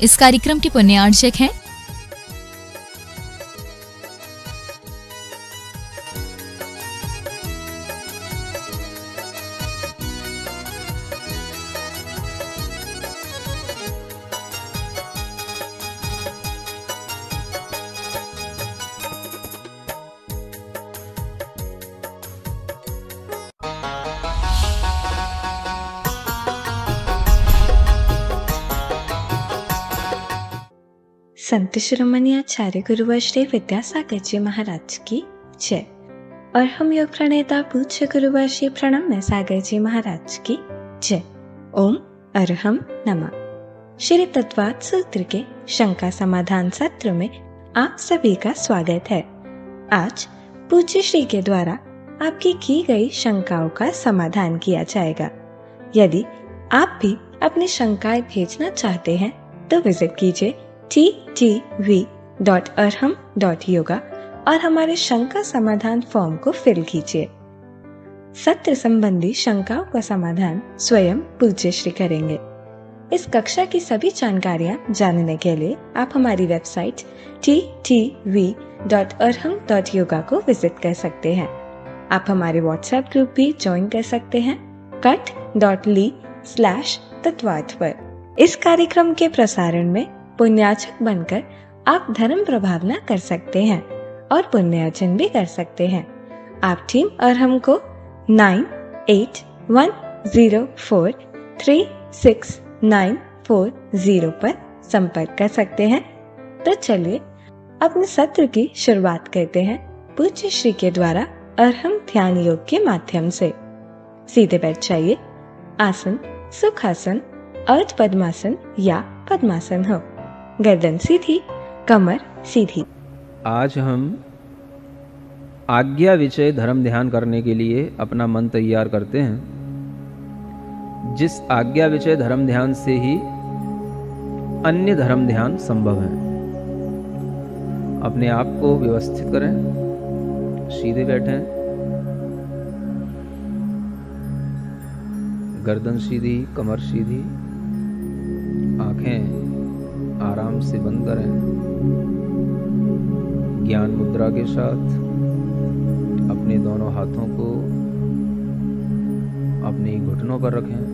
इस कार्यक्रम के पुण्यार्चक हैं संत शिरोमणि आचार्य गुरुवर श्री विद्यासागर जी महाराज की जय। और हम योग प्रणेता पूज्य गुरुवर श्री प्रणम्य सागर जी महाराज की जय। ओम अरहम नमः। श्री तत्वाद सूत्र के शंका समाधान सत्र में आप सभी का स्वागत है। आज पूज्य श्री के द्वारा आपकी की गई शंकाओं का समाधान किया जाएगा। यदि आप भी अपनी शंकाएं भेजना चाहते हैं तो विजिट कीजिए ttv.arham.yoga और हमारे शंका समाधान फॉर्म को फिल कीजिए। सत्र संबंधी शंकाओं का समाधान स्वयं पूज्य श्री करेंगे। इस कक्षा की सभी जानकारियां जानने के लिए आप हमारी वेबसाइट ttv.arham.yoga को विजिट कर सकते हैं। आप हमारे व्हाट्सएप ग्रुप भी ज्वाइन कर सकते हैं cut.ly/तत्वाद पर। इस कार्यक्रम के प्रसारण में पुण्यार्चक बनकर आप धर्म प्रभावना कर सकते हैं और पुण्यार्जन भी कर सकते हैं। आप टीम अरहम को 9810436940 पर संपर्क कर सकते हैं। तो चलिए अपने सत्र की शुरुआत करते हैं पूज्य श्री के द्वारा अरहम ध्यान योग के माध्यम से। सीधे बैठ जाइए। आसन सुखासन, अर्ध पद्मासन या पद्मासन हो। गर्दन सीधी, कमर सीधी। आज हम आज्ञा विषय धर्म ध्यान करने के लिए अपना मन तैयार करते हैं। जिस आज्ञा विषय धर्म ध्यान से ही अन्य धर्म ध्यान संभव है। अपने आप को व्यवस्थित करें, सीधे बैठें, गर्दन सीधी, कमर सीधी, आंखें आराम से बंद करें। ज्ञान मुद्रा के साथ अपने दोनों हाथों को अपने घुटनों पर रखें।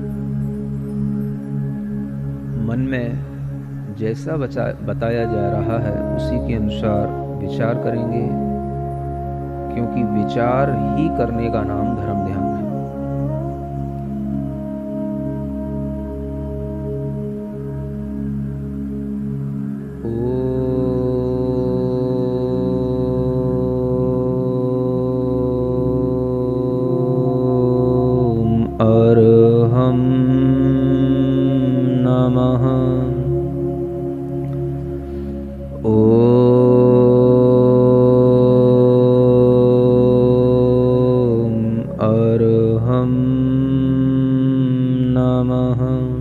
मन में जैसा बताया जा रहा है उसी के अनुसार विचार करेंगे, क्योंकि विचार ही करने का नाम धर्म ध्यान है। अरहम नमः। ओम अरहम नमः।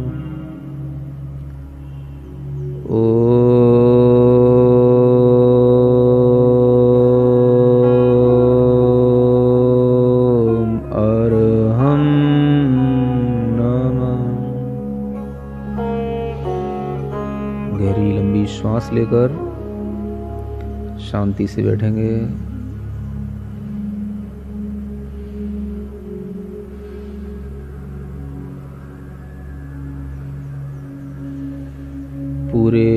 गहरी लंबी श्वास लेकर शांति से बैठेंगे। पूरे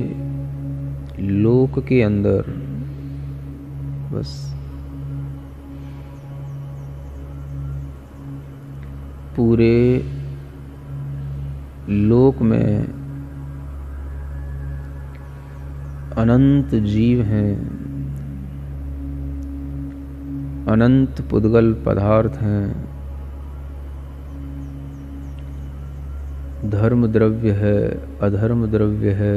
लोक के अंदर बस पूरे लोक में अनंत जीव हैं, अनंत पुद्गल पदार्थ हैं, धर्म द्रव्य है, अधर्म द्रव्य है,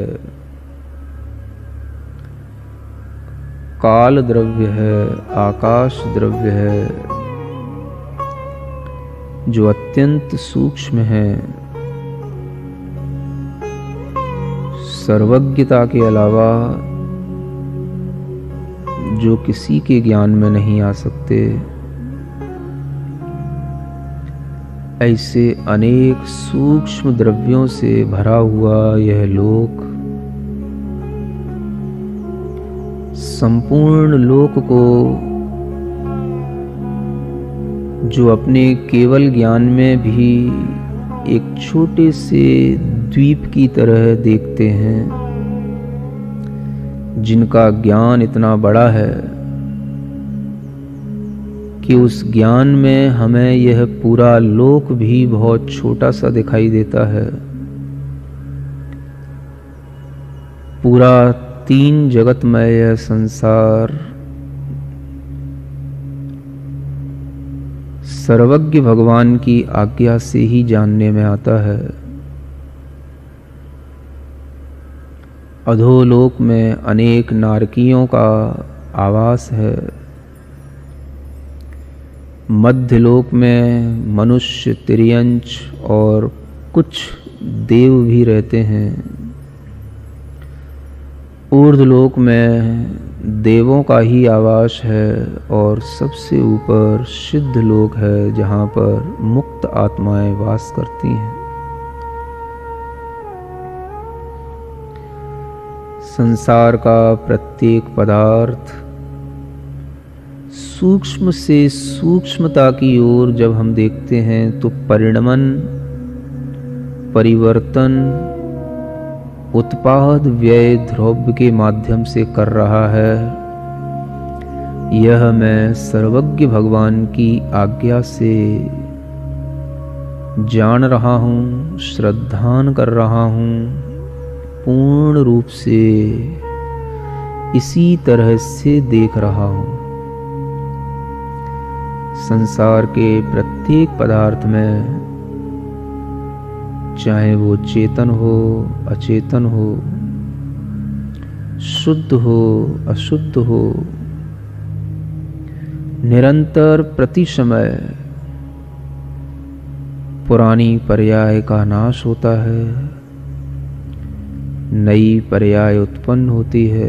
काल द्रव्य है, आकाश द्रव्य है, जो अत्यंत सूक्ष्म है। सर्वज्ञता के अलावा जो किसी के ज्ञान में नहीं आ सकते, ऐसे अनेक सूक्ष्म द्रव्यों से भरा हुआ यह लोक संपूर्ण लोक को जो अपने केवल ज्ञान में भी एक छोटे से द्वीप की तरह देखते हैं, जिनका ज्ञान इतना बड़ा है कि उस ज्ञान में हमें यह पूरा लोक भी बहुत छोटा सा दिखाई देता है। पूरा 3 जगतमय यह संसार सर्वज्ञ भगवान की आज्ञा से ही जानने में आता है। अधोलोक में अनेक नारकियों का आवास है। मध्यलोक में मनुष्य, तिर्यंच और कुछ देव भी रहते हैं। ऊर्ध्वलोक में देवों का ही आवास है और सबसे ऊपर सिद्ध लोक है, जहाँ पर मुक्त आत्माएं वास करती हैं। संसार का प्रत्येक पदार्थ सूक्ष्म से सूक्ष्मता की ओर जब हम देखते हैं तो परिणमन, परिवर्तन, उत्पाद व्यय द्रव्य के माध्यम से कर रहा है। यह मैं सर्वज्ञ भगवान की आज्ञा से जान रहा हूँ, श्रद्धान कर रहा हूँ, पूर्ण रूप से इसी तरह से देख रहा हूँ। संसार के प्रत्येक पदार्थ में, चाहे वो चेतन हो, अचेतन हो, शुद्ध हो, अशुद्ध हो, निरंतर प्रति समय पुरानी पर्याय का नाश होता है, नई पर्याय उत्पन्न होती है।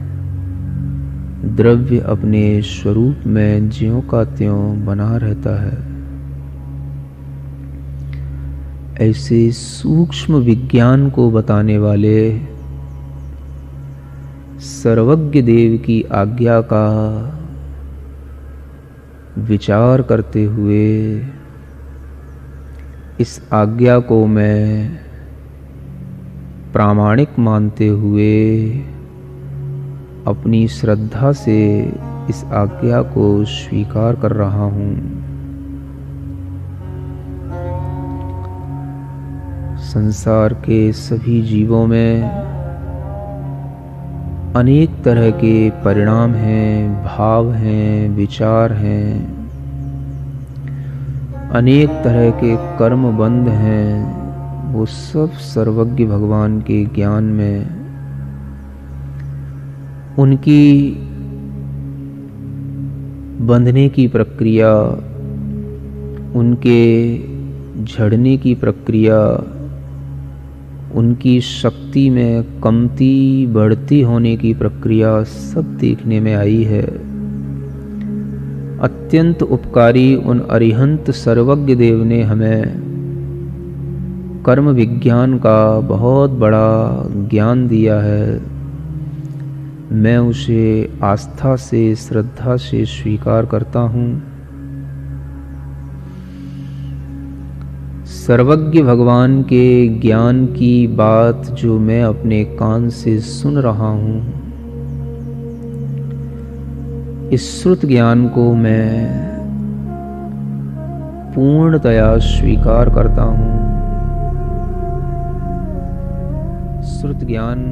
द्रव्य अपने स्वरूप में ज्यों का त्यों बना रहता है। ऐसे सूक्ष्म विज्ञान को बताने वाले सर्वज्ञ देव की आज्ञा का विचार करते हुए इस आज्ञा को मैं प्रामाणिक मानते हुए अपनी श्रद्धा से इस आज्ञा को स्वीकार कर रहा हूँ। संसार के सभी जीवों में अनेक तरह के परिणाम हैं, भाव हैं, विचार हैं, अनेक तरह के कर्म बंध हैं। वो सब सर्वज्ञ भगवान के ज्ञान में उनकी बंधने की प्रक्रिया, उनके झड़ने की प्रक्रिया, उनकी शक्ति में कमती बढ़ती होने की प्रक्रिया सब देखने में आई है। अत्यंत उपकारी उन अरिहंत सर्वज्ञ देव ने हमें कर्म विज्ञान का बहुत बड़ा ज्ञान दिया है। मैं उसे आस्था से, श्रद्धा से स्वीकार करता हूँ। सर्वज्ञ भगवान के ज्ञान की बात जो मैं अपने कान से सुन रहा हूँ, इस श्रुत ज्ञान को मैं पूर्णतया स्वीकार करता हूँ। श्रुत ज्ञान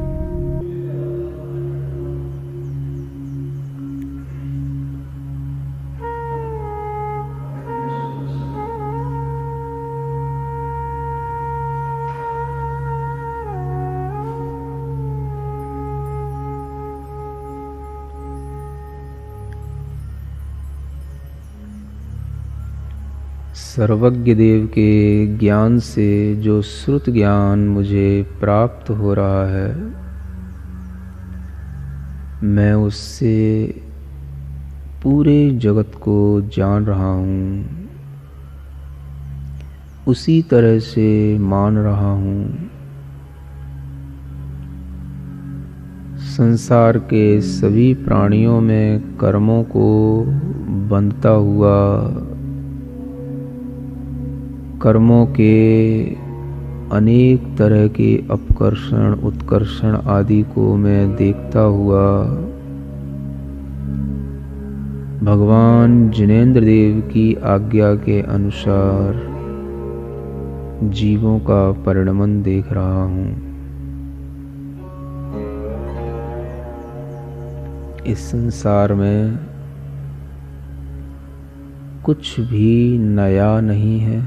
सर्वज्ञ देव के ज्ञान से जो श्रुत ज्ञान मुझे प्राप्त हो रहा है, मैं उससे पूरे जगत को जान रहा हूँ। उसी तरह से मान रहा हूँ। संसार के सभी प्राणियों में कर्मों को बंधता हुआ, कर्मों के अनेक तरह के अपकर्षण उत्कर्षण आदि को मैं देखता हुआ भगवान जिनेंद्र देव की आज्ञा के अनुसार जीवों का परिणमन देख रहा हूँ। इस संसार में कुछ भी नया नहीं है।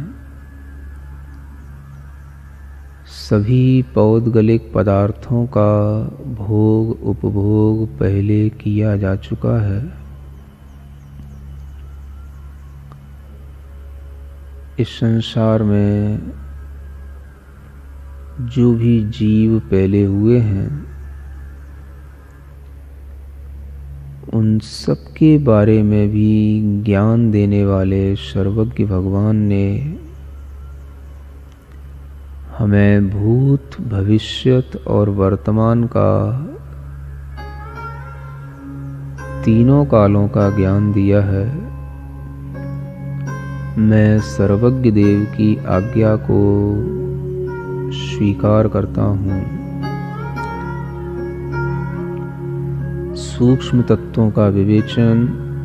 सभी पौद्गलिक पदार्थों का भोग उपभोग पहले किया जा चुका है। इस संसार में जो भी जीव पहले हुए हैं, उन सब के बारे में भी ज्ञान देने वाले सर्वज्ञ भगवान ने हमें भूत भविष्यत और वर्तमान का तीनों कालों का ज्ञान दिया है। मैं सर्वज्ञ देव की आज्ञा को स्वीकार करता हूँ। सूक्ष्म तत्वों का विवेचन,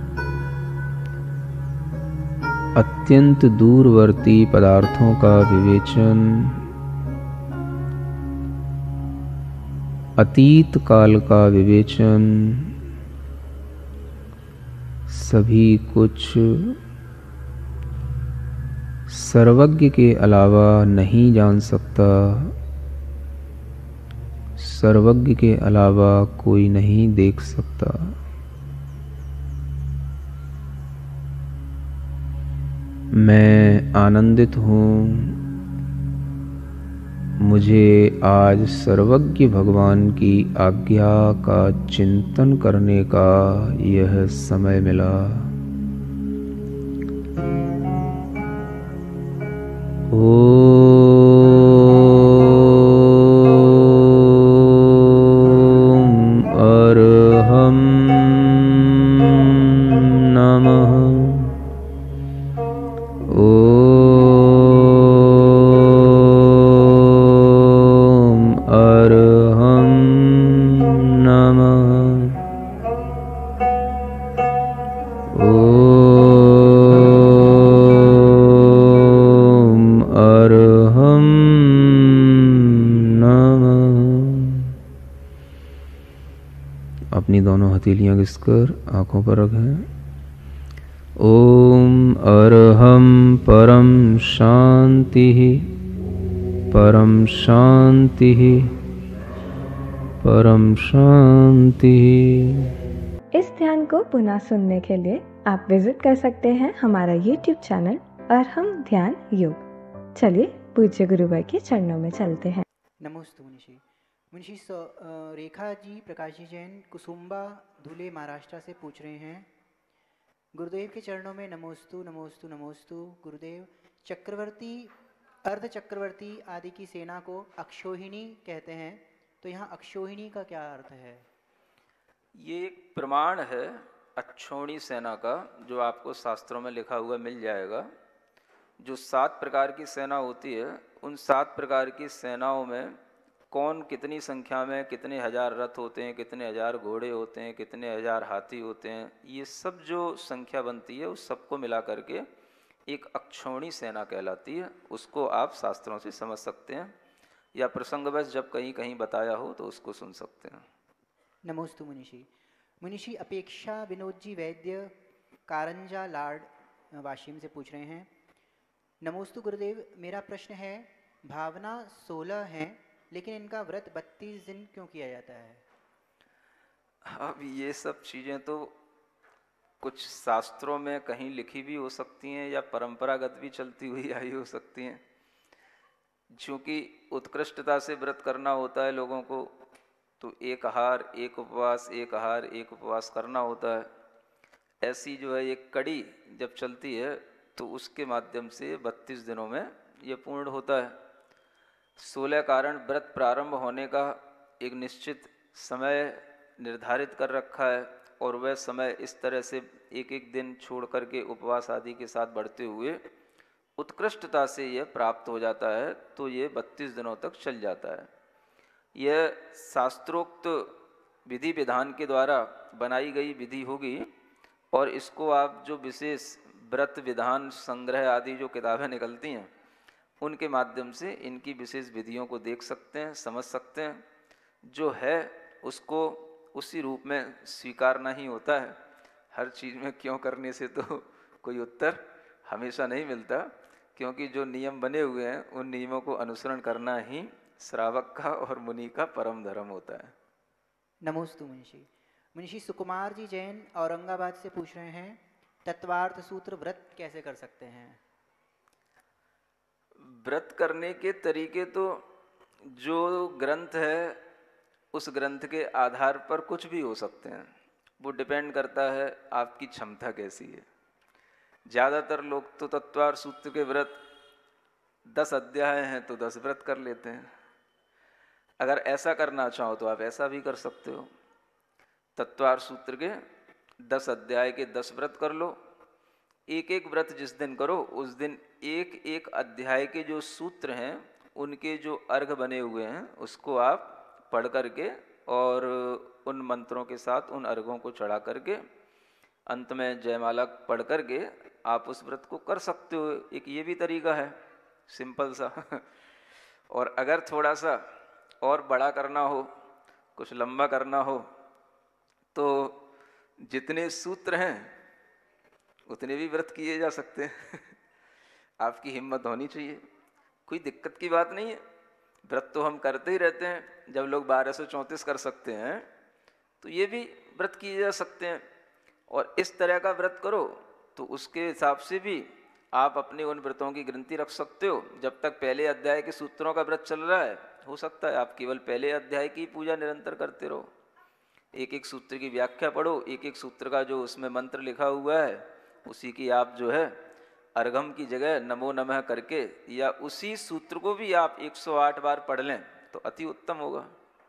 अत्यंत दूरवर्ती पदार्थों का विवेचन, अतीत काल का विवेचन, सभी कुछ सर्वज्ञ के अलावा नहीं जान सकता। सर्वज्ञ के अलावा कोई नहीं देख सकता। मैं आनंदित हूँ। मुझे आज सर्वज्ञ भगवान की आज्ञा का चिंतन करने का यह समय मिला। अरहं नमः। अरहं नमः। अरहं नमः। अपनी दोनों हथेलियां घिसकर आंखों पर रखें। ओम अरहं परम शांति, परम शांति, परम शांति। इस ध्यान को पुनः सुनने के लिए आप विजिट कर सकते हैं हमारा YouTube चैनल अरहम ध्यान योग। चलिए पूज्य गुरुवर के चरणों में चलते हैं। नमोस्तु मुनिषी। मुनिषी रेखा जी प्रकाश जी जैन कुसुम्बा धुले महाराष्ट्र से पूछ रहे हैं, गुरुदेव के चरणों में नमोस्तु नमोस्तु नमोस्तु। गुरुदेव, चक्रवर्ती अर्ध चक्रवर्ती आदि की सेना को अक्षोहिणी कहते हैं, तो यहाँ अक्षोहिणी का क्या अर्थ है? ये एक प्रमाण है अक्षौणी सेना का, जो आपको शास्त्रों में लिखा हुआ मिल जाएगा। जो 7 प्रकार की सेना होती है, उन 7 प्रकार की सेनाओं में कौन कितनी संख्या में, कितने हजार रथ होते हैं, कितने हजार घोड़े होते हैं, कितने हजार हाथी होते हैं, ये सब जो संख्या बनती है उस सबको मिला करके एक अक्षौणी सेना कहलाती है। उसको आप शास्त्रों से समझ सकते हैं, या प्रसंगवश जब कहीं कहीं बताया हो तो उसको सुन सकते हैं। नमोस्तु मुनिषी। मुनिषी अपेक्षा विनोद जी वैद्य कारंजा लाड वाशिम से पूछ रहे हैं, नमोस्तु गुरुदेव, मेरा प्रश्न है, भावना 16 हैं लेकिन इनका व्रत 32 दिन क्यों किया जाता है? अब ये सब चीज़ें तो कुछ शास्त्रों में कहीं लिखी भी हो सकती हैं या परंपरागत भी चलती हुई आई हो सकती हैं। चूँकि उत्कृष्टता से व्रत करना होता है लोगों को, तो एक आहार एक उपवास, एक आहार एक उपवास करना होता है। ऐसी जो है एक कड़ी जब चलती है तो उसके माध्यम से 32 दिनों में ये पूर्ण होता है। 16 कारण व्रत प्रारंभ होने का एक निश्चित समय निर्धारित कर रखा है और वह समय इस तरह से एक एक दिन छोड़ करके उपवास आदि के साथ बढ़ते हुए उत्कृष्टता से यह प्राप्त हो जाता है, तो ये 32 दिनों तक चल जाता है। यह शास्त्रोक्त विधि विधान के द्वारा बनाई गई विधि होगी और इसको आप जो विशेष व्रत विधान संग्रह आदि जो किताबें निकलती हैं उनके माध्यम से इनकी विशेष विधियों को देख सकते हैं, समझ सकते हैं। जो है उसको उसी रूप में स्वीकारना ही होता है। हर चीज़ में क्यों करने से तो कोई उत्तर हमेशा नहीं मिलता, क्योंकि जो नियम बने हुए हैं उन नियमों को अनुसरण करना ही श्रावक का और मुनि का परम धर्म होता है। नमोस्तु मुंशी। मुंशी सुकुमार जी जैन औरंगाबाद से पूछ रहे हैं, तत्वार्थ सूत्र व्रत कैसे कर सकते हैं? व्रत करने के तरीके तो जो ग्रंथ है उस ग्रंथ के आधार पर कुछ भी हो सकते हैं। वो डिपेंड करता है आपकी क्षमता कैसी है। ज़्यादातर लोग तो तत्वार्थ सूत्र के व्रत 10 अध्याय हैं तो 10 व्रत कर लेते हैं। अगर ऐसा करना चाहो तो आप ऐसा भी कर सकते हो। तत्वार्थ सूत्र के 10 अध्याय के 10 व्रत कर लो। एक एक व्रत जिस दिन करो उस दिन एक एक अध्याय के जो सूत्र हैं उनके जो अर्घ बने हुए हैं उसको आप पढ़ करके और उन मंत्रों के साथ उन अर्घों को चढ़ा करके अंत में जयमाला पढ़ करके आप उस व्रत को कर सकते हो। एक ये भी तरीका है सिंपल सा। और अगर थोड़ा सा और बड़ा करना हो, कुछ लंबा करना हो, तो जितने सूत्र हैं उतने भी व्रत किए जा सकते हैं। आपकी हिम्मत होनी चाहिए, कोई दिक्कत की बात नहीं है। व्रत तो हम करते ही रहते हैं। जब लोग 1234 कर सकते हैं तो ये भी व्रत किए जा सकते हैं। और इस तरह का व्रत करो तो उसके हिसाब से भी आप अपने उन व्रतों की गिनती रख सकते हो। जब तक पहले अध्याय के सूत्रों का व्रत चल रहा है, हो सकता है आप केवल पहले अध्याय की पूजा निरंतर करते रहो। एक एक सूत्र की व्याख्या पढ़ो, एक एक सूत्र का जो उसमें मंत्र लिखा हुआ है उसी की आप जो है अर्घम की जगह नमो नमः करके या उसी सूत्र को भी आप 108 बार पढ़ लें तो अति उत्तम होगा।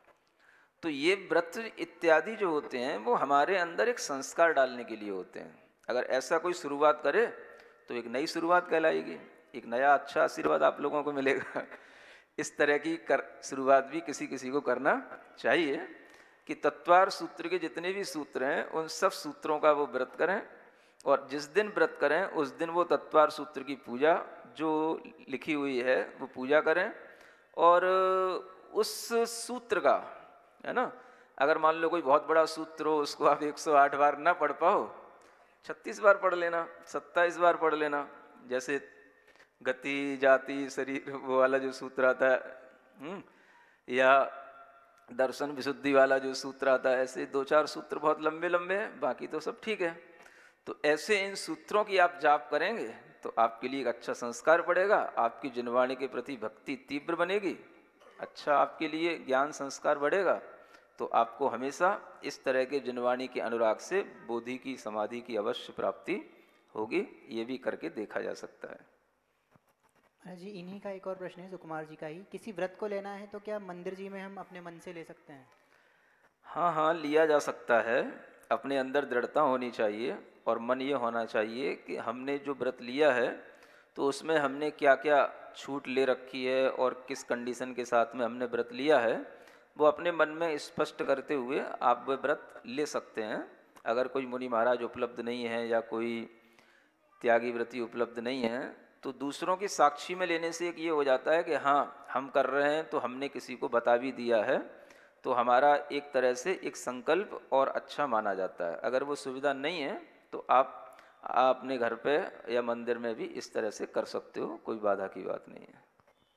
तो ये व्रत इत्यादि जो होते हैं वो हमारे अंदर एक संस्कार डालने के लिए होते हैं। अगर ऐसा कोई शुरुआत करे तो एक नई शुरुआत कहलाएगी, एक नया अच्छा आशीर्वाद आप लोगों को मिलेगा। इस तरह की शुरुआत भी किसी किसी को करना चाहिए कि तत्वार्थ सूत्र के जितने भी सूत्र हैं उन सब सूत्रों का वो व्रत करें और जिस दिन व्रत करें उस दिन वो तत्वार्थ सूत्र की पूजा जो लिखी हुई है वो पूजा करें। और उस सूत्र का है ना, अगर मान लो कोई बहुत बड़ा सूत्र हो उसको आप 108 बार ना पढ़ पाओ, 36 बार पढ़ लेना, 27 बार पढ़ लेना। जैसे गति जाति शरीर वो वाला जो सूत्र आता है, या दर्शन विशुद्धि वाला जो सूत्र आता है, ऐसे 2-4 सूत्र बहुत लंबे लंबे हैं, बाकी तो सब ठीक है। तो ऐसे इन सूत्रों की आप जाप करेंगे तो आपके लिए एक अच्छा संस्कार पड़ेगा, आपकी जिनवाणी के प्रति भक्ति तीव्र बनेगी, अच्छा आपके लिए ज्ञान संस्कार बढ़ेगा। तो आपको हमेशा इस तरह के जिनवाणी के अनुराग से बोधि की समाधि की अवश्य प्राप्ति होगी। ये भी करके देखा जा सकता है। जी इन्हीं का एक और प्रश्न है सुकुमार जी का ही, किसी व्रत को लेना है तो क्या मंदिर जी में हम अपने मन से ले सकते हैं? हाँ, लिया जा सकता है। अपने अंदर दृढ़ता होनी चाहिए और मन ये होना चाहिए कि हमने जो व्रत लिया है तो उसमें हमने क्या क्या छूट ले रखी है और किस कंडीशन के साथ में हमने व्रत लिया है, वो अपने मन में स्पष्ट करते हुए आप वह व्रत ले सकते हैं। अगर कोई मुनि महाराज उपलब्ध नहीं है या कोई त्यागी व्रती उपलब्ध नहीं है तो दूसरों की साक्षी में लेने से एक ये हो जाता है कि हाँ हम कर रहे हैं तो हमने किसी को बता भी दिया है, तो हमारा एक तरह से एक संकल्प और अच्छा माना जाता है। अगर वो सुविधा नहीं है तो आप अपने घर पे या मंदिर में भी इस तरह से कर सकते हो, कोई बाधा की बात नहीं है।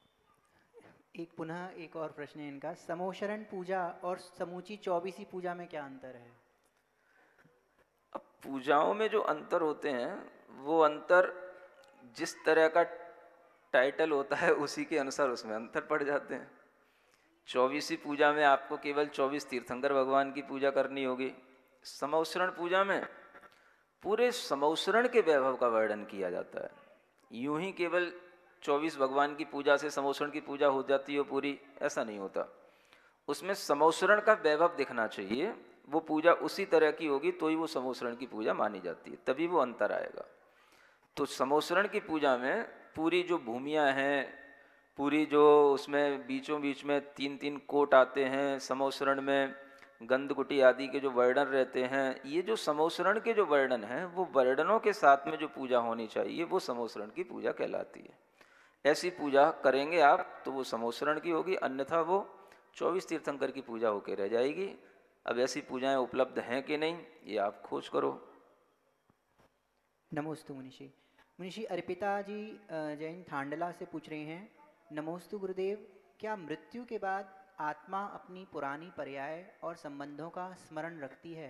पुनः एक और प्रश्न है इनका, समोशरण पूजा और समूची 24वीं पूजा में क्या अंतर है? अब पूजाओं में जो अंतर होते हैं वो अंतर जिस तरह का टाइटल होता है उसी के अनुसार उसमें अंतर पड़ जाते हैं। 24वीं पूजा में आपको केवल 24 तीर्थंकर भगवान की पूजा करनी होगी। समोसरण पूजा में पूरे समोसरण के वैभव का वर्णन किया जाता है। यूं ही केवल 24 भगवान की पूजा से समोसरण की पूजा हो जाती है पूरी, ऐसा नहीं होता। उसमें समोसरण का वैभव दिखना चाहिए, वो पूजा उसी तरह की होगी तो ही वो समोसरण की पूजा मानी जाती है, तभी वो अंतर आएगा। तो समोसरण की पूजा में पूरी जो भूमियाँ हैं, पूरी जो उसमें बीचों बीच में 3-3 कोट आते हैं, समोसरण में गंधकुटी आदि के जो वर्णन रहते हैं, ये जो समोसरण के जो वर्णन हैं वो वर्णनों के साथ में जो पूजा होनी चाहिए वो समोसरण की पूजा कहलाती है। ऐसी पूजा करेंगे आप तो वो समोसरण की होगी, अन्यथा वो 24 तीर्थंकर की पूजा होकर रह जाएगी। अब ऐसी पूजाएं उपलब्ध हैं कि नहीं ये आप खोज करो। नमोस्तु मुनिषी। मुनिषी अर्पिता जी जैन थांडला से पूछ रहे हैं, नमोस्तु गुरुदेव, क्या मृत्यु के बाद आत्मा अपनी पुरानी पर्याय और संबंधों का स्मरण रखती है?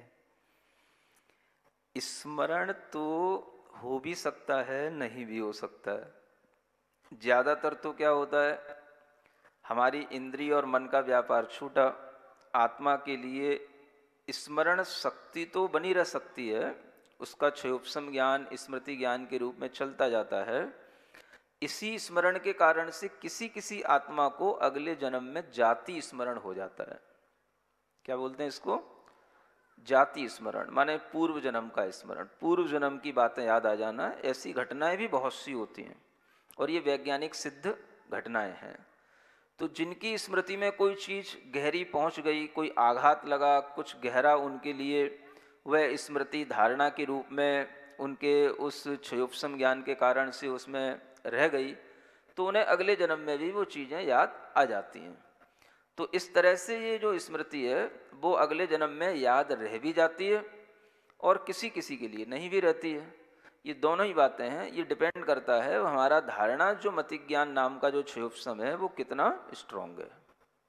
स्मरण तो हो भी सकता है, नहीं भी हो सकता है। ज़्यादातर तो क्या होता है, हमारी इंद्रिय और मन का व्यापार छूटा, आत्मा के लिए स्मरण शक्ति तो बनी रह सकती है, उसका क्षयोपशम ज्ञान स्मृति ज्ञान के रूप में चलता जाता है। इसी स्मरण के कारण से किसी किसी आत्मा को अगले जन्म में जाति स्मरण हो जाता है। क्या बोलते हैं इसको? जाति स्मरण, माने पूर्व जन्म का स्मरण, पूर्व जन्म की बातें याद आ जाना। ऐसी घटनाएं भी बहुत सी होती हैं और ये वैज्ञानिक सिद्ध घटनाएं हैं। तो जिनकी स्मृति में कोई चीज़ गहरी पहुंच गई, कोई आघात लगा, कुछ गहरा उनके लिए वह स्मृति धारणा के रूप में उनके उस क्षयोपशम ज्ञान के कारण से उसमें रह गई, तो उन्हें अगले जन्म में भी वो चीज़ें याद आ जाती हैं। तो इस तरह से ये जो स्मृति है वो अगले जन्म में याद रह भी जाती है और किसी किसी के लिए नहीं भी रहती है। ये दोनों ही बातें हैं, ये डिपेंड करता है हमारा धारणा जो मतिज्ञान नाम का जो क्षयोपशम है वो कितना स्ट्रॉन्ग है।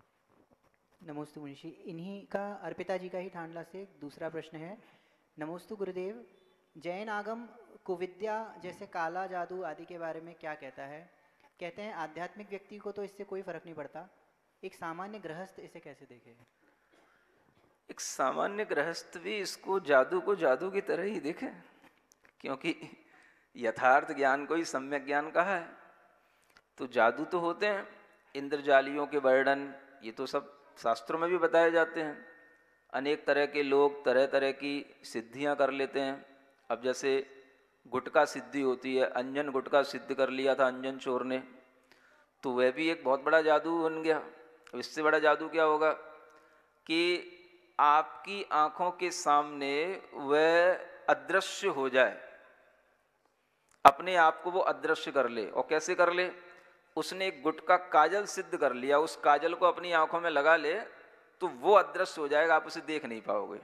नमोस्तु मुनिषी। इन्हीं का अर्पिता जी का ही थांडला से दूसरा प्रश्न है, नमोस्तु गुरुदेव, जैन आगम कुविद्या जैसे काला जादू आदि के बारे में क्या कहता है? कहते हैं आध्यात्मिक व्यक्ति को तो इससे कोई फर्क नहीं पड़ता, एक सामान्य गृहस्थ इसे कैसे देखे? एक सामान्य गृहस्थ भी इसको जादू को जादू की तरह ही देखे, क्योंकि यथार्थ ज्ञान को ही सम्यक ज्ञान कहा है। तो जादू तो होते हैं, इंद्रजालियों के वर्णन ये तो सब शास्त्रों में भी बताए जाते हैं। अनेक तरह के लोग तरह तरह की सिद्धियां कर लेते हैं। अब जैसे गुटका सिद्धि होती है, अंजन गुटका सिद्ध कर लिया था अंजन चोर ने, तो वह भी एक बहुत बड़ा जादू बन गया। इससे बड़ा जादू क्या होगा कि आपकी आंखों के सामने वह अदृश्य हो जाए, अपने आप को वो अदृश्य कर ले। और कैसे कर ले? उसने एक गुटका काजल सिद्ध कर लिया, उस काजल को अपनी आंखों में लगा ले तो वो अदृश्य हो जाएगा, आप उसे देख नहीं पाओगे।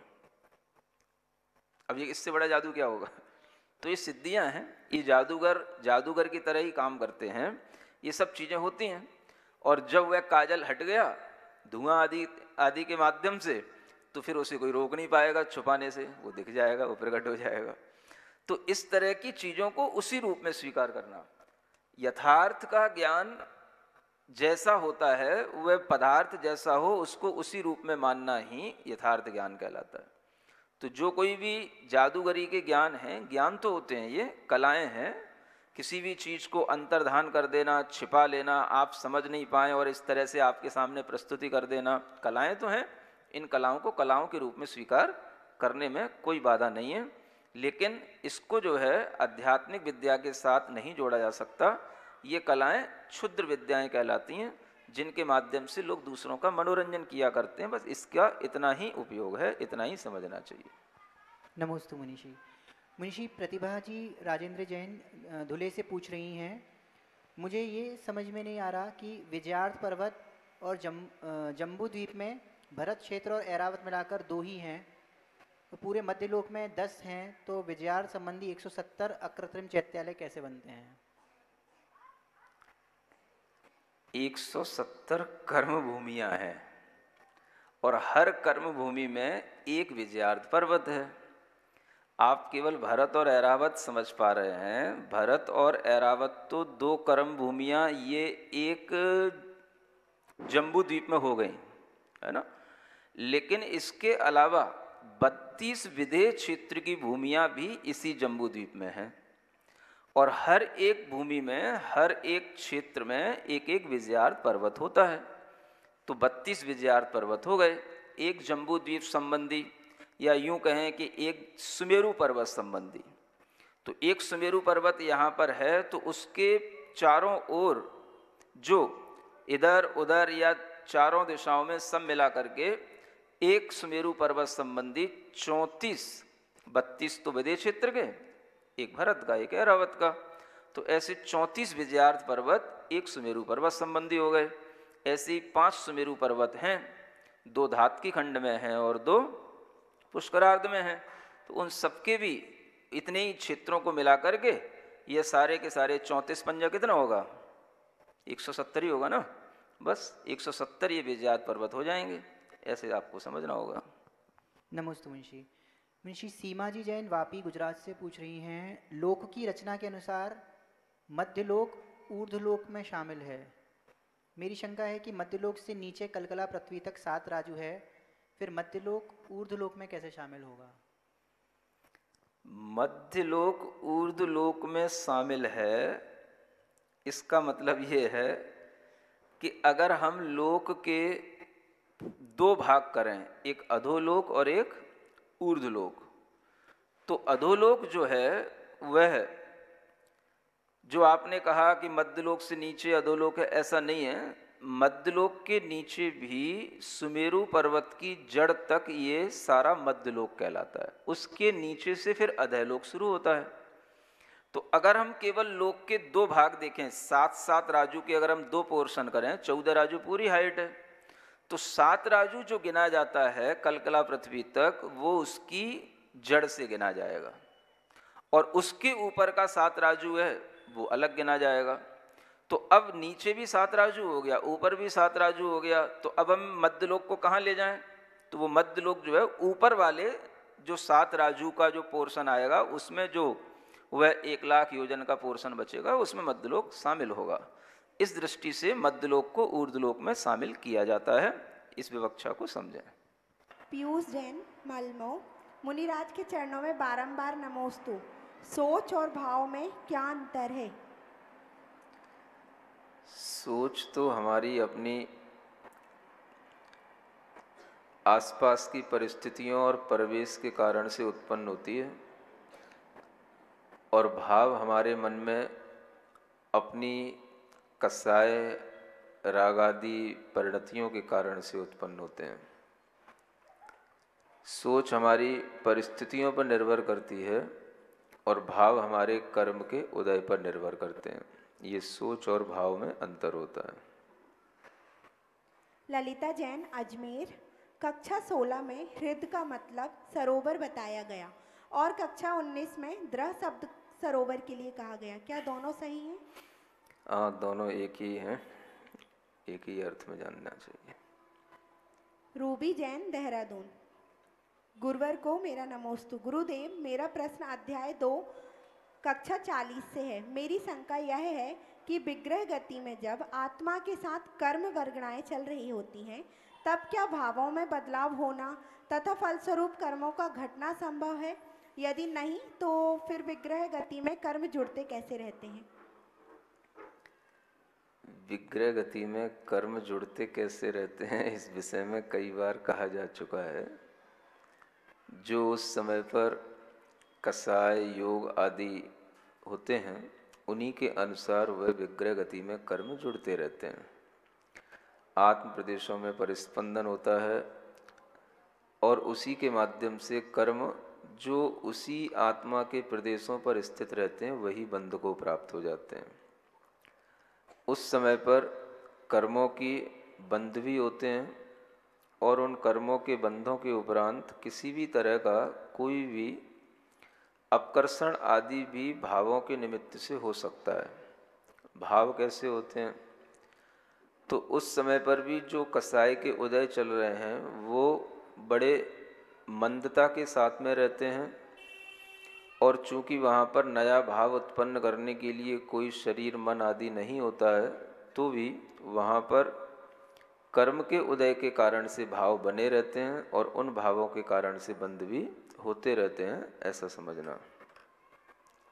अब ये इससे बड़ा जादू क्या होगा? तो ये सिद्धियां हैं, ये जादूगर की तरह ही काम करते हैं, ये सब चीजें होती हैं। और जब वह काजल हट गया धुआं आदि के माध्यम से, तो फिर उसे कोई रोक नहीं पाएगा छुपाने से, वो दिख जाएगा, वो प्रकट हो जाएगा। तो इस तरह की चीजों को उसी रूप में स्वीकार करना, यथार्थ का ज्ञान जैसा होता है वह पदार्थ जैसा हो उसको उसी रूप में मानना ही यथार्थ ज्ञान कहलाता है। तो जो कोई भी जादूगरी के ज्ञान हैं, ज्ञान तो होते हैं, ये कलाएं हैं। किसी भी चीज़ को अंतर्धान कर देना, छिपा लेना, आप समझ नहीं पाए और इस तरह से आपके सामने प्रस्तुति कर देना, कलाएं तो हैं। इन कलाओं को कलाओं के रूप में स्वीकार करने में कोई बाधा नहीं है, लेकिन इसको जो है आध्यात्मिक विद्या के साथ नहीं जोड़ा जा सकता। ये कलाएं क्षुद्र विद्याएं कहलाती हैं, जिनके माध्यम से लोग दूसरों का मनोरंजन किया करते हैं। बस इसका इतना ही उपयोग है, इतना ही समझना चाहिए। नमोस्तु मुनिषी। मुनिषी प्रतिभा जी राजेंद्र जैन धुले से पूछ रही हैं, मुझे ये समझ में नहीं आ रहा कि विजयार्थ पर्वत और जम्बू द्वीप में भरत क्षेत्र और ऐरावत मिलाकर 2 ही हैं, तो पूरे मध्यलोक में 10 हैं, तो विजयार्थ संबंधी 170 अकृत्रिम चैत्यालय कैसे बनते हैं? 170 कर्म भूमियां हैं और हर कर्म भूमि में एक विजयार्थ पर्वत है। आप केवल भरत और ऐरावत समझ पा रहे हैं। भरत और ऐरावत तो 2 कर्म भूमियां ये एक जम्बू द्वीप में हो गई है ना, लेकिन इसके अलावा 32 विदेह क्षेत्र की भूमियां भी इसी जम्बू द्वीप में हैं। और हर एक भूमि में, हर एक क्षेत्र में एक एक विजयार्थ पर्वत होता है। तो 32 विजयार्थ पर्वत हो गए, एक जम्बू द्वीप संबंधी, या यूं कहें कि एक सुमेरु पर्वत संबंधी। तो एक सुमेरु पर्वत यहाँ पर है, तो उसके चारों ओर जो इधर उधर या चारों दिशाओं में सब मिला करके एक सुमेरु पर्वत संबंधी 32 तो विदेश क्षेत्र के, एक भरत का, एक ऐरावत का, तो ऐसे 34 विजयार्थ पर्वत एक सुमेरु पर्वत संबंधी हो गए। ऐसे ही 5 सुमेरु पर्वत हैं, 2 धातकी खंड में हैं और 2 पुष्करार्ध में हैं। तो उन सबके भी इतने ही क्षेत्रों को मिला करके ये सारे के सारे 34 पंजा कितना होगा, 170 ही होगा ना, बस 170 ये विजयार्थ पर्वत हो जाएंगे। ऐसे आपको समझना होगा। नमस्ते मुंशी। मुंशी सीमा जी जैन वापी गुजरात से पूछ रही हैं, लोक की रचना के अनुसार मध्यलोक ऊर्ध्वलोक में शामिल है। मेरी शंका है कि मध्यलोक से नीचे कलकला पृथ्वी तक 7 राजू है, फिर मध्यलोक ऊर्ध्वलोक में कैसे शामिल होगा? मध्यलोक ऊर्ध्वलोक में शामिल है, इसका मतलब ये है कि अगर हम लोक के 2 भाग करें, एक अधोलोक और एक ऊर्ध्वलोक, तो अधोलोक जो है वह, जो आपने कहा कि मध्यलोक से नीचे अधोलोक है, ऐसा नहीं है। मध्यलोक के नीचे भी सुमेरु पर्वत की जड़ तक ये सारा मध्यलोक कहलाता है, उसके नीचे से फिर अधोलोक शुरू होता है। तो अगर हम केवल लोक के 2 भाग देखें, 7-7 राजू के अगर हम 2 पोर्शन करें, 14 राजू पूरी हाइट है, तो 7 राजू जो गिना जाता है कलकला पृथ्वी तक, वो उसकी जड़ से गिना जाएगा, और उसके ऊपर का 7 राजू है वो अलग गिना जाएगा। तो अब नीचे भी 7 राजू हो गया, ऊपर भी 7 राजू हो गया, तो अब हम मध्यलोक को कहाँ ले जाएं? तो वो मध्यलोक जो है ऊपर वाले जो 7 राजू का जो पोर्शन आएगा, उसमें जो वह 1 लाख योजन का पोर्शन बचेगा, उसमें मध्यलोक शामिल होगा। इस दृष्टि से मध्यलोक को ऊर्ध्वलोक में शामिल किया जाता है। इस विवक्षा को समझें। पीयूष जैन मलमो, मुनिराज के चरणों में बारंबार नमोस्तु। सोच और भाव में क्या अंतर है? सोच तो हमारी अपनी आसपास की परिस्थितियों और परिवेश के कारण से उत्पन्न होती है, और भाव हमारे मन में अपनी कसाय राग आदि परिणतियों के कारण से उत्पन्न होते हैं। सोच हमारी परिस्थितियों पर निर्भर करती है और भाव हमारे कर्म के उदय पर निर्भर करते हैं। ये सोच और भाव में अंतर होता है। ललिता जैन अजमेर, कक्षा 16 में हृद का मतलब सरोवर बताया गया और कक्षा 19 में द्रह शब्द सरोवर के लिए कहा गया, क्या दोनों सही हैं? हाँ, दोनों एक ही हैं, एक ही अर्थ में जानना चाहिए। रूबी जैन देहरादून, गुरुवर को मेरा नमोस्तु। गुरुदेव, मेरा प्रश्न अध्याय 2 कक्षा 40 से है। मेरी शंका यह है कि विग्रह गति में जब आत्मा के साथ कर्म वर्गणाएं चल रही होती हैं, तब क्या भावों में बदलाव होना तथा फलस्वरूप कर्मों का घटना संभव है? यदि नहीं तो फिर विग्रह गति में कर्म जुड़ते कैसे रहते हैं? विग्रह गति में कर्म जुड़ते कैसे रहते हैं, इस विषय में कई बार कहा जा चुका है। जो उस समय पर कसाय योग आदि होते हैं, उन्हीं के अनुसार वह विग्रह गति में कर्म जुड़ते रहते हैं। आत्म प्रदेशों में परिस्पंदन होता है और उसी के माध्यम से कर्म जो उसी आत्मा के प्रदेशों पर स्थित रहते हैं वही बंध को प्राप्त हो जाते हैं। उस समय पर कर्मों की बंध भी होते हैं और उन कर्मों के बंधों के उपरांत किसी भी तरह का कोई भी अपकर्षण आदि भी भावों के निमित्त से हो सकता है। भाव कैसे होते हैं? तो उस समय पर भी जो कसाय के उदय चल रहे हैं वो बड़े मंदता के साथ में रहते हैं, और चूंकि वहाँ पर नया भाव उत्पन्न करने के लिए कोई शरीर मन आदि नहीं होता है, तो भी वहाँ पर कर्म के उदय के कारण से भाव बने रहते हैं और उन भावों के कारण से बंध भी होते रहते हैं, ऐसा समझना।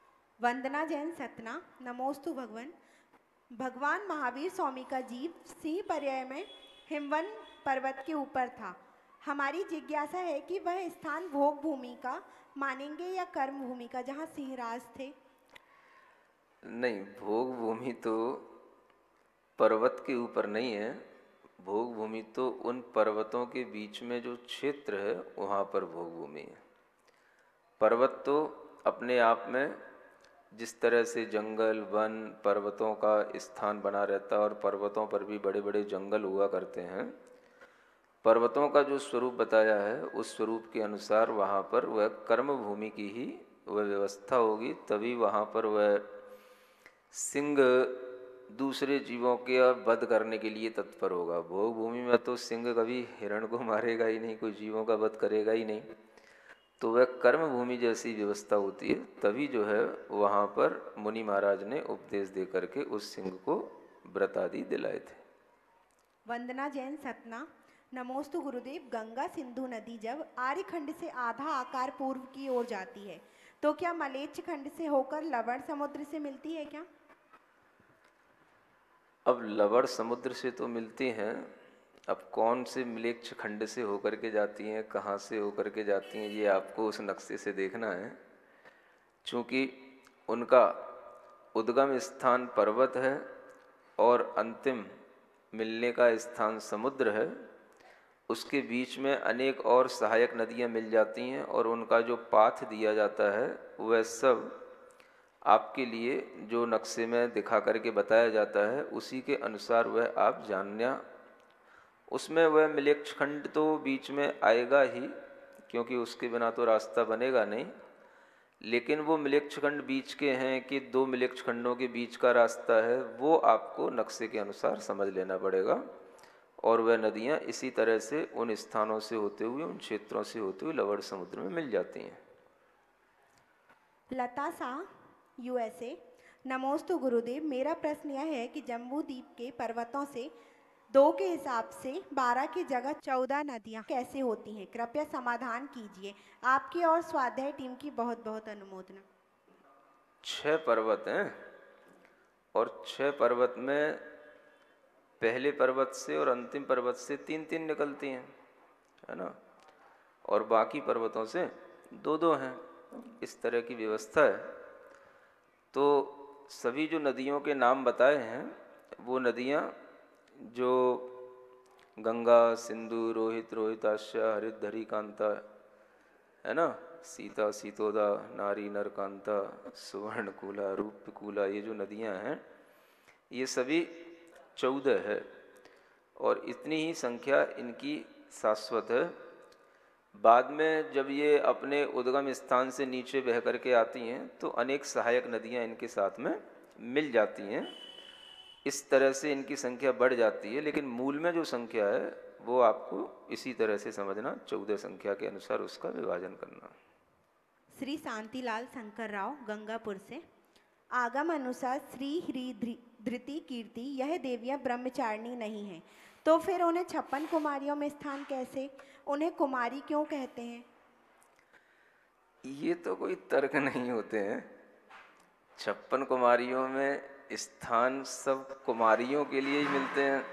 वंदना जैन सतना, नमोस्तु भगवान। भगवान महावीर स्वामी का जीव सिंह पर्याय में हिमवन पर्वत के ऊपर था। हमारी जिज्ञासा है कि वह स्थान भोग भूमि का मानेंगे या कर्म भूमि का, जहाँ सिंहराज थे? नहीं, भोग भूमि तो पर्वत के ऊपर नहीं है। भोग भूमि तो उन पर्वतों के बीच में जो क्षेत्र है वहाँ पर भोग भूमि है। पर्वत तो अपने आप में जिस तरह से जंगल वन पर्वतों का स्थान बना रहता है और पर्वतों पर भी बड़े बड़े जंगल हुआ करते हैं, पर्वतों का जो स्वरूप बताया है उस स्वरूप के अनुसार वहाँ पर वह कर्म भूमि की ही वह व्यवस्था होगी, तभी वहाँ पर वह सिंह दूसरे जीवों के वध करने के लिए तत्पर होगा। भोग भूमि में तो सिंह कभी हिरण को मारेगा ही नहीं, कोई जीवों का वध करेगा ही नहीं। तो वह कर्म भूमि जैसी व्यवस्था होती है, तभी जो है वहाँ पर मुनि महाराज ने उपदेश दे करके उस सिंह को व्रत आदि दिलाए थे। वंदना जैन सतना, नमोस्तु गुरुदेव। गंगा सिंधु नदी जब आर्यखंड से आधा आकार पूर्व की ओर जाती है तो क्या मलेच्छ खंड से होकर लवण समुद्र से मिलती है क्या? अब लवण समुद्र से तो मिलती हैं, अब कौन से मलेच्छ खंड से होकर के जाती हैं, कहाँ से होकर के जाती हैं, ये आपको उस नक्शे से देखना है। चूँकि उनका उद्गम स्थान पर्वत है और अंतिम मिलने का स्थान समुद्र है, उसके बीच में अनेक और सहायक नदियाँ मिल जाती हैं और उनका जो पाथ दिया जाता है वह सब आपके लिए जो नक्शे में दिखा करके बताया जाता है उसी के अनुसार वह आप जानना। उसमें वह मलेच्छ खंड तो बीच में आएगा ही, क्योंकि उसके बिना तो रास्ता बनेगा नहीं। लेकिन वो मलेच्छ खंड बीच के हैं कि दो मलेच्छ खंडों के बीच का रास्ता है, वो आपको नक्शे के अनुसार समझ लेना पड़ेगा। और वह नदियाँ इसी तरह से उन स्थानों से होते हुए उन क्षेत्रों से होते हुए लवण समुद्र में मिल जाती हैं। लता शाह, यूएसए, नमोस्तु गुरुदेव। मेरा प्रश्न यह है कि जम्बू द्वीप के पर्वतों से 2 के हिसाब से 12 की जगह 14 नदियाँ कैसे होती हैं? कृपया समाधान कीजिए। आपकी और स्वाध्याय टीम की बहुत बहुत अनुमोदना। 6 पर्वत हैं और 6 पर्वत में पहले पर्वत से और अंतिम पर्वत से 3-3 निकलती हैं, है ना, और बाकी पर्वतों से 2-2 हैं। इस तरह की व्यवस्था है। तो सभी जो नदियों के नाम बताए हैं वो नदियाँ जो गंगा, सिंधु, रोहित, रोहिताश्या, हरित, कांता, है ना, सीता, सीतोदा, नारी, नरकांता, सुवर्णकूला, रूपकूला, ये जो नदियाँ हैं ये सभी 14 है और इतनी ही संख्या इनकी शाश्वत है। बाद में जब ये अपने उद्गम स्थान से नीचे बह करके आती हैं तो अनेक सहायक नदियाँ इनके साथ में मिल जाती हैं। इस तरह से इनकी संख्या बढ़ जाती है, लेकिन मूल में जो संख्या है वो आपको इसी तरह से समझना, 14 संख्या के अनुसार उसका विभाजन करना। श्री शांतिलाल शंकर राव, गंगापुर से। आगम अनुसार श्री ह्री धृति कीर्ति यह देवियाँ ब्रह्मचारिणी नहीं हैं, तो फिर उन्हें 56 कुमारियों में स्थान कैसे? उन्हें कुमारी क्यों कहते हैं? ये तो कोई तर्क नहीं होते हैं। 56 कुमारियों में स्थान सब कुमारियों के लिए ही मिलते हैं,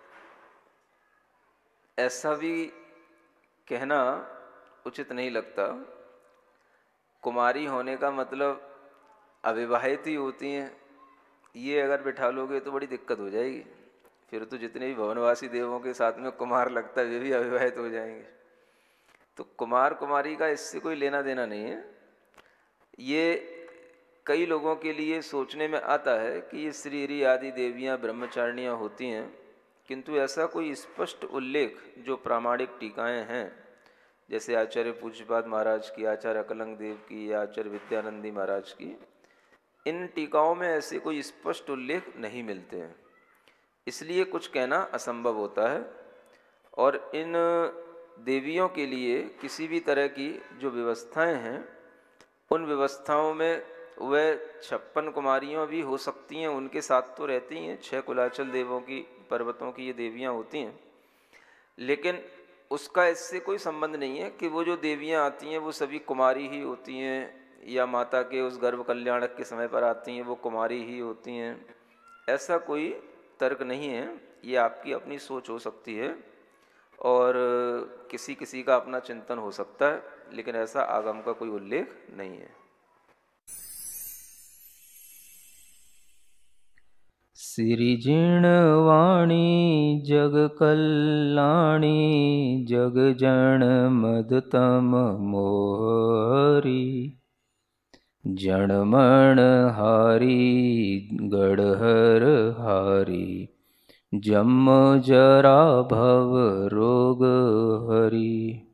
ऐसा भी कहना उचित नहीं लगता। कुमारी होने का मतलब अविवाहित ही होती हैं, ये अगर बिठा लोगे तो बड़ी दिक्कत हो जाएगी। फिर तो जितने भी भवनवासी देवों के साथ में कुमार लगता है वे भी अविवाहित हो जाएंगे। तो कुमार कुमारी का इससे कोई लेना देना नहीं है। ये कई लोगों के लिए सोचने में आता है कि ये श्री हरि आदि देवियाँ ब्रह्मचारिणियाँ होती हैं, किंतु ऐसा कोई स्पष्ट उल्लेख जो प्रामाणिक टीकाएँ हैं, जैसे आचार्य पूज्यपाद महाराज की, आचार्य अकलंग देव की या आचार्य विद्यानंदी महाराज की, इन टीकाओं में ऐसे कोई स्पष्ट उल्लेख नहीं मिलते हैं, इसलिए कुछ कहना असंभव होता है। और इन देवियों के लिए किसी भी तरह की जो व्यवस्थाएं हैं उन व्यवस्थाओं में वह 56 कुमारियों भी हो सकती हैं, उनके साथ तो रहती हैं। 6 कुलाचल देवों की पर्वतों की ये देवियां होती हैं, लेकिन उसका इससे कोई संबंध नहीं है कि वो जो देवियां आती हैं वो सभी कुमारी ही होती हैं या माता के उस गर्भ कल्याणक के समय पर आती हैं वो कुमारी ही होती हैं, ऐसा कोई तर्क नहीं है। ये आपकी अपनी सोच हो सकती है और किसी किसी का अपना चिंतन हो सकता है, लेकिन ऐसा आगम का कोई उल्लेख नहीं है। सिरिजिणवाणी जग कल्याणी जग जन मदतम मोहरी जनमण हारी गढ़हर हारी जम जरा भव रोग हरि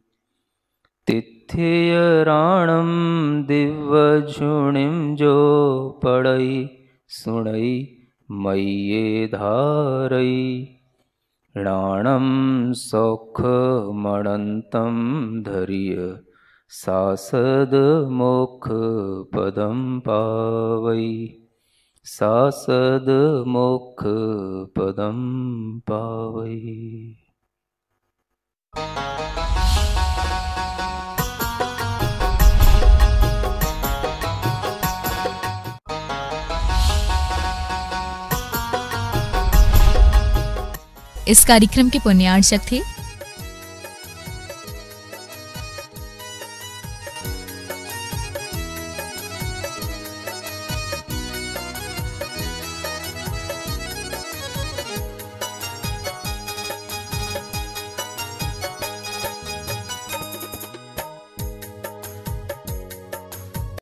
तिथ्य राणम दिव्य झुणिम जो पढ़ई सुणई मय्ये धारई राणम सौख मणंतम धरिय सासद मोक्ष पदम पावई सासद मोक्ष पदम पावई। इस कार्यक्रम के पुण्यार्चक थे